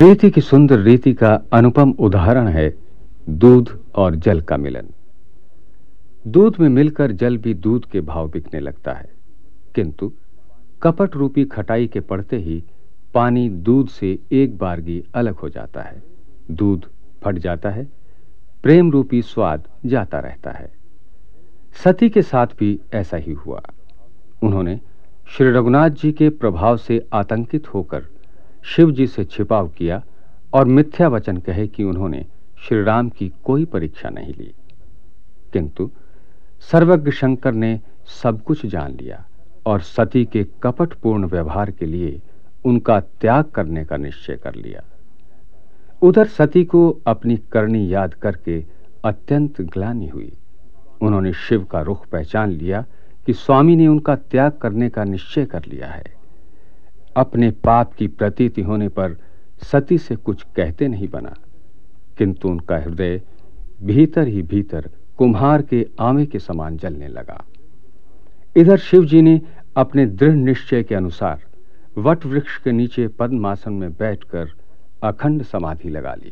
प्रीति की सुंदर रीति का अनुपम उदाहरण है दूध और जल का मिलन। दूध में मिलकर जल भी दूध के भाव बिकने लगता है, किंतु कपट रूपी खटाई के पड़ते ही पानी दूध से एक बारगी अलग हो जाता है, दूध फट जाता है, प्रेम रूपी स्वाद जाता रहता है। सती के साथ भी ऐसा ही हुआ। उन्होंने श्री रघुनाथ जी के प्रभाव से आतंकित होकर शिव जी से छिपाव किया और मिथ्या वचन कहे कि उन्होंने श्री राम की कोई परीक्षा नहीं ली, किंतु सर्वज्ञ शंकर ने सब कुछ जान लिया और सती के कपटपूर्ण व्यवहार के लिए उनका त्याग करने का निश्चय कर लिया। उधर सती को अपनी करनी याद करके अत्यंत ग्लानि हुई। उन्होंने शिव का रुख पहचान लिया कि स्वामी ने उनका त्याग करने का निश्चय कर लिया है। अपने पाप की प्रतीति होने पर सती से कुछ कहते नहीं बना, किंतु उनका हृदय भीतर ही भीतर कुम्हार के आमे के समान जलने लगा। इधर शिव जी ने अपने दृढ़ निश्चय के अनुसार वट वृक्ष के नीचे पद्मासन में बैठकर अखंड समाधि लगा ली।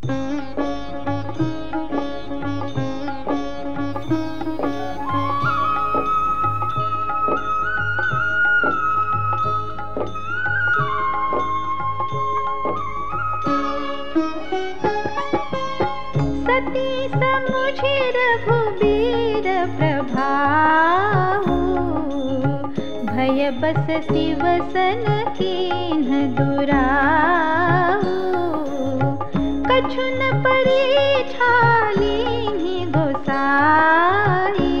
सती समुझे रघुबीर प्रभाऊ, भय बस शिव सन कीन्ह दुराऊ। कछु न परे ठालीन्हि गोसाई,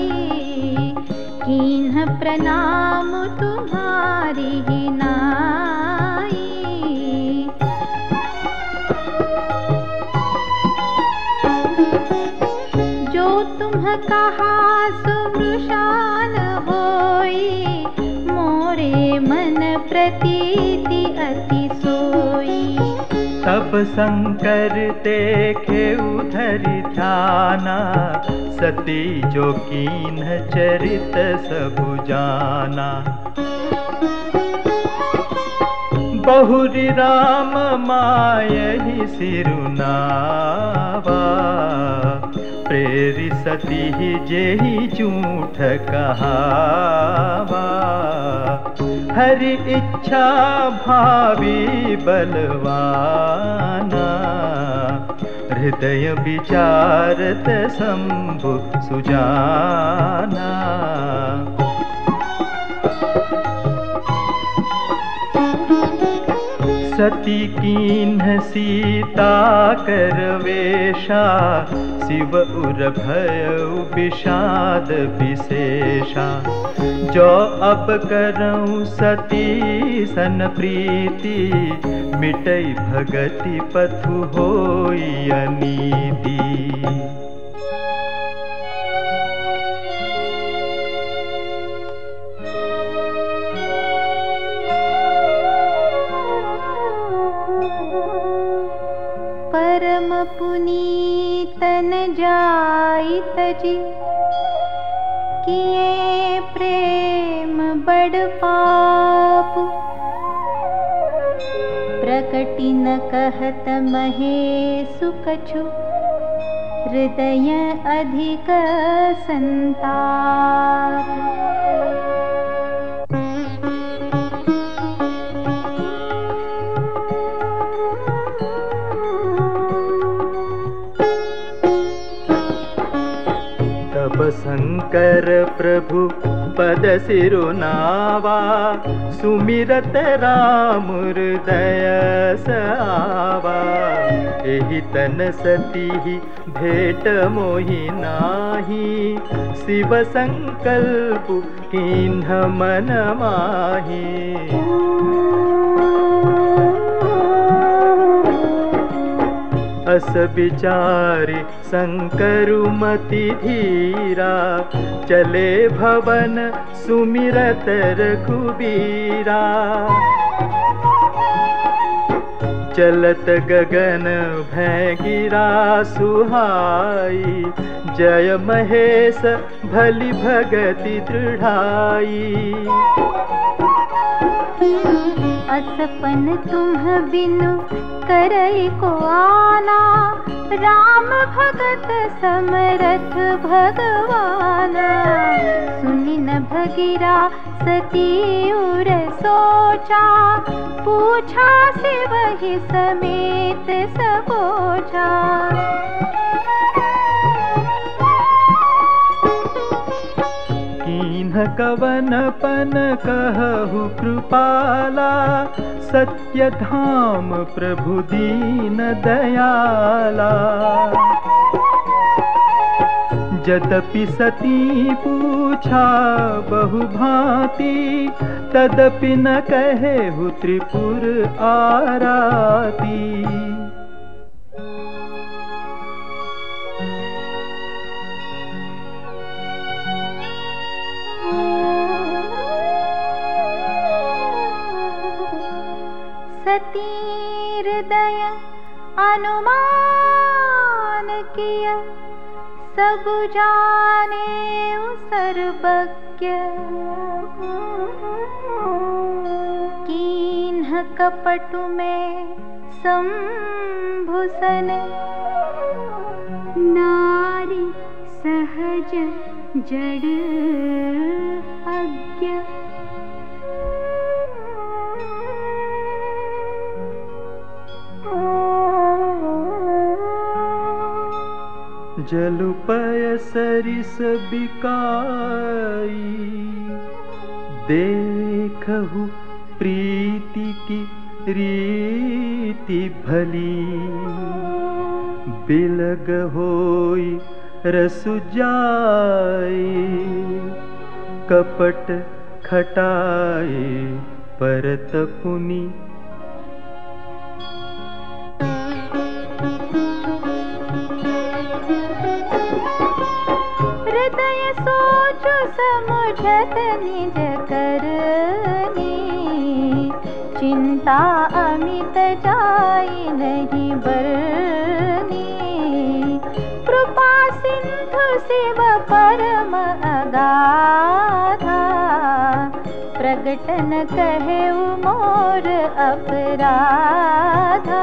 कीन्ह प्रणाम तुम्हारी ही नाई। जो तुम कहा सुमृशान होई, मोरे मन प्रतीति अति सोई। तब शंकर देखे उधरि ध्याना, सती जो कीन्ह चरित सबु जाना। बहुरी राम मायहि सिरुनावा, प्रेरि सती जेहि झूठ कहावा। हरि इच्छा भावी बलवाना, हृदय विचारत शंभु सुजाना। सती कीन्ह सीता कर वेशा, शिव उर भयउ विषाद विशेषा। जो अब करऊं सती सन प्रीति, मिटई भगति पथु होई अनीति। परम पुनीतन जाई तजी, किए प्रेम बड़ पाप। प्रकटि न कहत महेशु कछु, हृदय अधिक संताप। तब शंकर प्रभु पद सिरुनावा, सुमिरत राम हृदय सावा। एहि तन सती भेट मोहि नाही, शिव संकल्प कीन्ह मन माही। अस विचारि शंकरु मति धीरा, चले भवन सुमिरत रघुबीरा। चलत गगन भय गिरा सुहाई, जय महेश भली भगति दृढ़ाई। असपन तुम बिनु करई को आना, राम भगत समरथ भगवाना। सुनि न भगीरा सती उर सोचा, पूछा से वही समेत सबोचा। कीन्ह कवन पन कहु कृपाला, सत्य धाम प्रभु दीन दयाला। यद्यपि सती पूछा बहु भांति, तदपि न कहेहु त्रिपुर आराती। सती हृदय अनुमान किया, सब जाने सर्वज्ञ। कीन्ह कपटु में संभूषण, नारी सहज जड़ अज्ञ। जलुपय सरिस बिकाई, देखहु प्रीति की रीति भली। बिलग होई रसु जाई, कपट खटाई परत पुनि। हृदय सोच समुझत निज करनी, चिंता अमित जाई नहीं बरनी। कृपा सिंधु शिव परम अगाधा, प्रगट न कहे मोर अपराधा।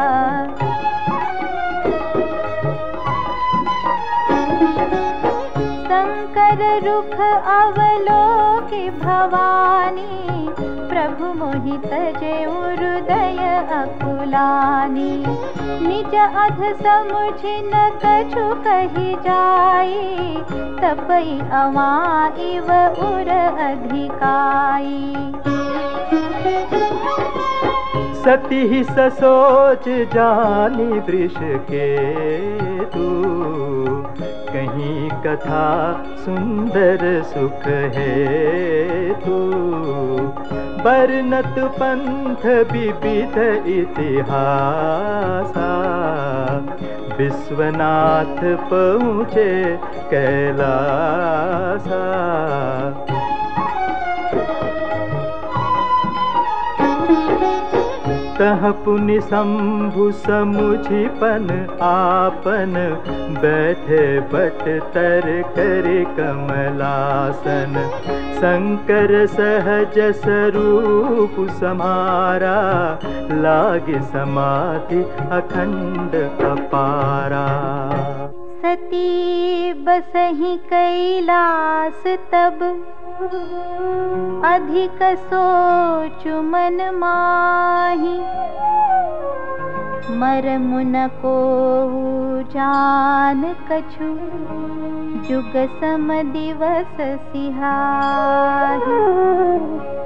शंकर रुख अवलोकि भवानी, प्रभु मोहित जे हृदय अकुलानी। निज अध समुझ न कछु कहि जाई, तपई अवाइव उर अधिकाई। सती ससोच जानी वृष के तू, कहीं कथा सुंदर सुख है तू। बरनत पंथ विविध इतिहासा, विश्वनाथ पहुँचे कैलासा। तह पुनि शंभु समुझिपन आपन, बैठे बट तर करे कमलासन। शंकर सहज स्वरूप समारा, लागे समाधि अखंड अपारा। सती बसहि कैलास तब, अधिक सोचु मन माही। मरमु न कोउ जान कछु, जुग सम दिवस सिहाही।